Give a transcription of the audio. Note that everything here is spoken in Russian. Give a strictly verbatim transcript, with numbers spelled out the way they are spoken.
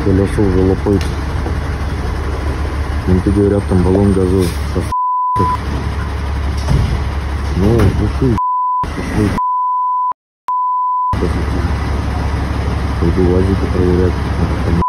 колесо уже лопается. Менты говорят, там баллон газовый. Ну, уши, уши. Пойду УАЗики проверять.